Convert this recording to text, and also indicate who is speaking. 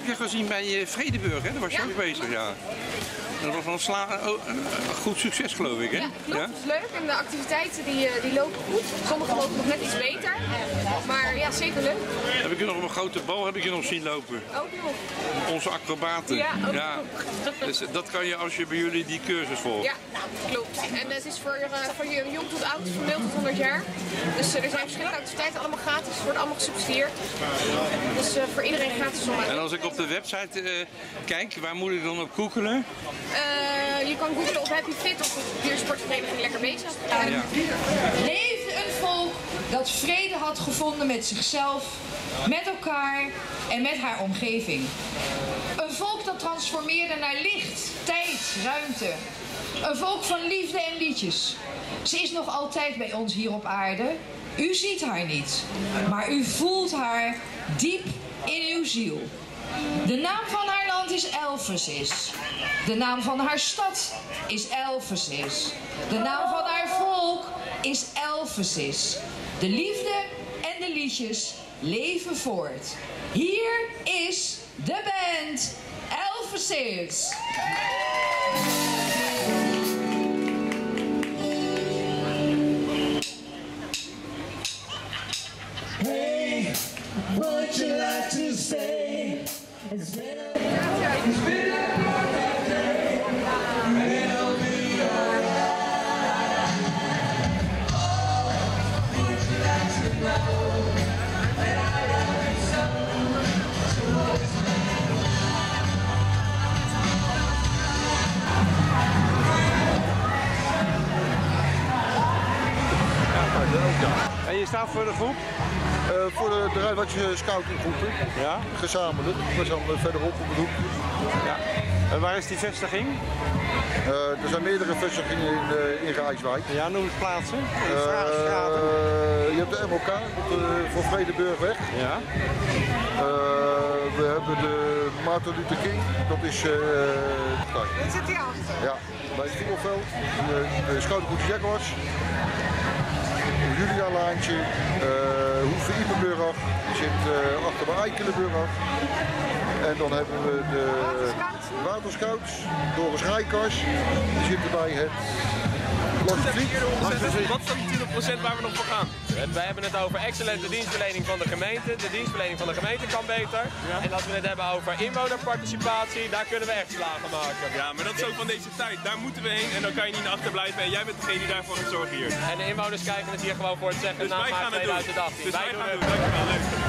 Speaker 1: heb je gezien bij Vredenburg, hè? Daar was je ook bezig, ja. Dat was een goed succes, geloof ik, hè?
Speaker 2: Ja, klopt. Dat is leuk. En de activiteiten die lopen goed. Sommige lopen nog net iets beter. Maar ja, zeker leuk.
Speaker 1: Heb ik je nog op een grote bal nog zien lopen?
Speaker 2: Ook nog.
Speaker 1: Onze acrobaten.
Speaker 2: Ja, ook nog.
Speaker 1: Dus dat kan je als je bij jullie die cursus volgt.
Speaker 2: Ja, klopt. En het is voor jong tot oud, van 0 tot 100 jaar. Dus er zijn verschillende activiteiten, allemaal gratis. Het wordt allemaal gesubsidieerd. Dus voor iedereen gratis om.
Speaker 1: En als ik op de website kijk, waar moet ik dan op googelen?
Speaker 2: Je kan googlen op Happy Fit of op Diersportvereniging Lekker Bezig.
Speaker 1: Ja.
Speaker 3: Leefde een volk dat vrede had gevonden met zichzelf, met elkaar en met haar omgeving. Een volk dat transformeerde naar licht, tijd, ruimte. Een volk van liefde en liedjes. Ze is nog altijd bij ons hier op aarde. U ziet haar niet, maar u voelt haar diep in uw ziel. De naam van haar land is Elphesis. De naam van haar stad is Elphesis. De naam van haar volk is Elphesis. De liefde en de liedjes leven voort. Hier is de band Elphesis.
Speaker 4: Hey, would you like to say it's been a perfect day, it'll be alright. Oh, would you like to know that I love you so?
Speaker 1: En je staat voor de groep?
Speaker 5: Voor de Rijnwaardse scoutinggroepen.
Speaker 1: Ja.
Speaker 5: Gezamenlijk. We zijn verderop op het hoekje.
Speaker 1: Ja. En waar is die vestiging?
Speaker 5: Er zijn meerdere vestigingen in Rijswijk.
Speaker 1: Ja, noem eens plaatsen.
Speaker 5: Je hebt de MOK voor Vredenburgweg.
Speaker 1: Ja.
Speaker 5: We hebben de Martin Luther King. Dat is...
Speaker 2: Dat zit hierachter.
Speaker 5: Ja, bij het voetbalveld. De Schoudergoed Jaguars. Julialaantje, Hoeve Ipenburg, die zit achter bij Eikelenburg. En dan hebben we de Waterscouts, Doris Rijkers, die zitten bij het Lasvliet.
Speaker 6: Wat is dan die 20% waar we nog voor gaan? Wij hebben het over excellente dienstverlening van de gemeente. De dienstverlening van de gemeente kan beter. Ja. En als we het hebben over inwonerparticipatie, daar kunnen we echt slagen maken.
Speaker 7: Ja, maar dat is ook van deze tijd. Daar moeten we heen en dan kan je niet naar achterblijven. En jij bent degene die daarvoor gaat zorgen hier.
Speaker 6: En de inwoners krijgen het hier gewoon voor het zeggen
Speaker 7: Dus
Speaker 6: na
Speaker 7: wij gaan
Speaker 6: maart
Speaker 7: het doen.
Speaker 6: 2018.
Speaker 7: Dus wij gaan het doen. Dankjewel, leuk.